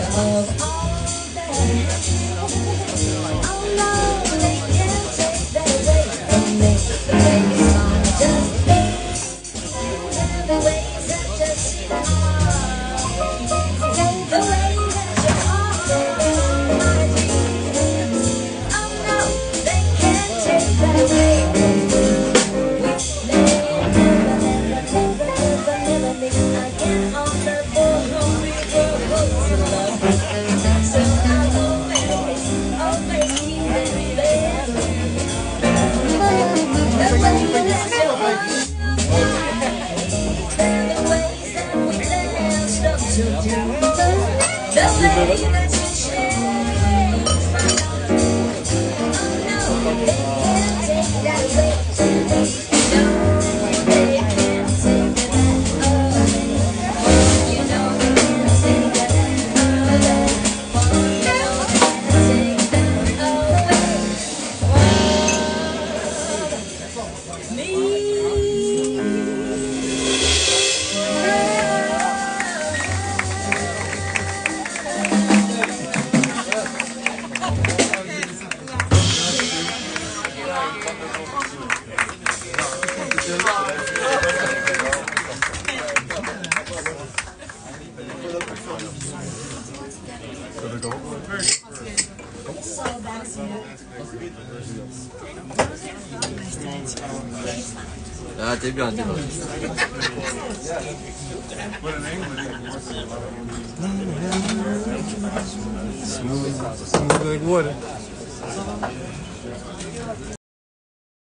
of all that. Oh no, they can't take that away from me. The way you smile just me. The way you touch just the way that you offer my dreams. Oh no, they can't take that away from me. We never meet again on the road to love. So I'll always keep it there. The way that you offer, the ways that we danced up to do, the way that you changed my life. Oh no, they can't take that away from me. No, they can't take that away. You know they can't take that away. You know they can't take that away. Me. Ja, det blir inte bra. Smooth like water.